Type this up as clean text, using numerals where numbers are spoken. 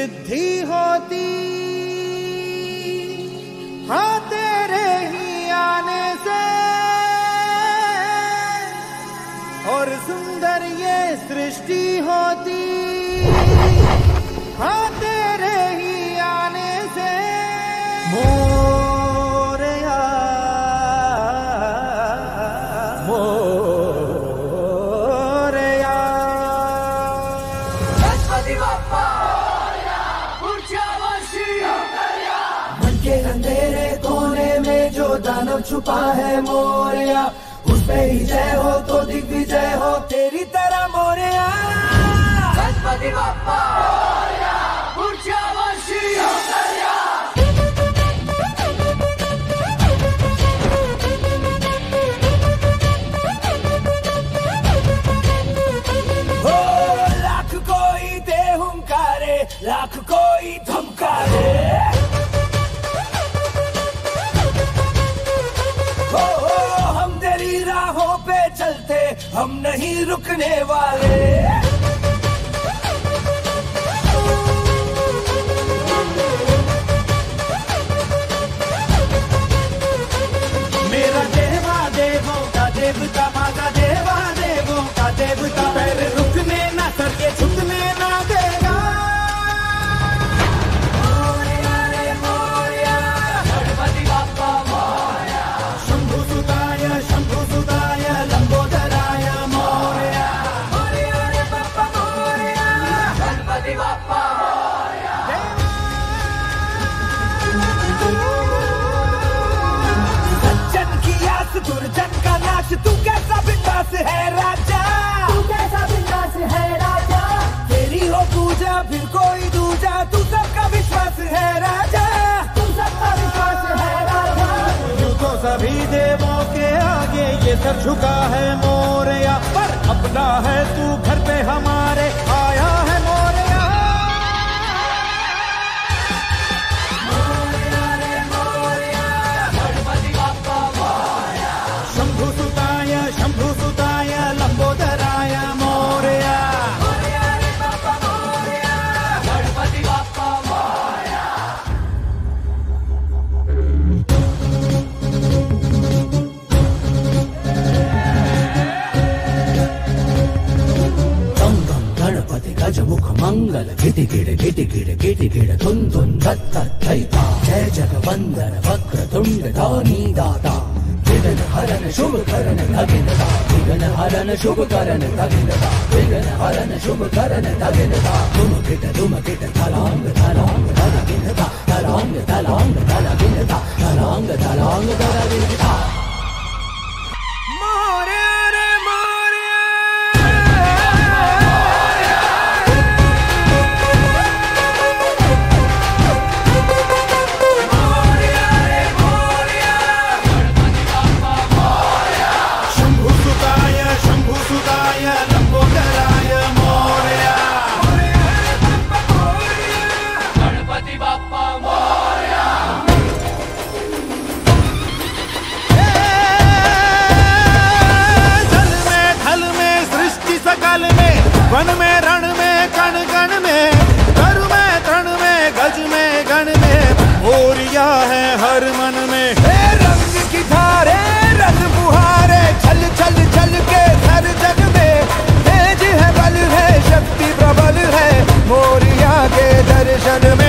सिद्धि होती, हाँ तेरे ही आने से, और सुंदर ये सृष्टि होती, हाँ तेरे ही आने से। मोरया मोरया गणपति बप्पा मन के अंधेरे कोने में जो दानव छुपा है मोरया, उस पे ही जय हो तो दिग्विजय हो तेरी तरह मोरया। गणपति बप्पा लाख कोई दे हुंकारे, लाख कोई धमकारे, हम तेरी राहों पे चलते, हम नहीं रुकने वाले। मेरा देवा देवों का देवता, माता देवा देवों का देवता, पैर रुकने ना सर के झुकने ना देगा। मोरया रे मोरया, गणपति बप्पा मोरया, शंभु सुताय लंबोदराय मोरया। मोरया रे बप्पा मोरया, गणपति बप्पा मोरया। सज्जन की आस दुर्जन का नाश, तू कैसा बिंदास है राजा, तू कैसा बिंदास है राजा। तेरी हो पूजा फिर कोई दूजा, तू सबका विश्वास है राजा, तू सबका विश्वास है राजा। यूं तो सभी देवों के आगे ये सर झुका है मोरया, पर अपना है तू घर पे हमारे आया है मोरया। मोरया रे मोरया, गणपति बप्पा मोरया, शंभु सुताय लंबोदराय मोरया। मोरया रे बप्पा मोरया, गणपति बप्पा मोरया। गं गं गणपति गजमुख मंगल, गिटिगिड़ तुन तुन दत्तैता, जय जगवंदन वक्र तुंड दानी दाता, विघ्न हरन शुभ करन धगिनता, विघ्न हरन शुभ करन धगिनता, विघ्न हरन शुभ करन धगिनता। धुम गिट धलांग धलांग धगिनता, धलांग धलांग धगिनता, धलांग धलांग धगिनता। मोरया रे मोरया, शंभु सुताय लंबोदराय मोरया। गणपति बप्पा मोरया। जल में थल में सृष्टि सकल में, वन में रण में कण कण में, तरु में तृण में गज में गण में, मोरया है हर मन में। रंग की धारे रंग बुहारे, छल छल छल के हर जग में, तेज है बल है शक्ति प्रबल है मोरया के दर्शन में।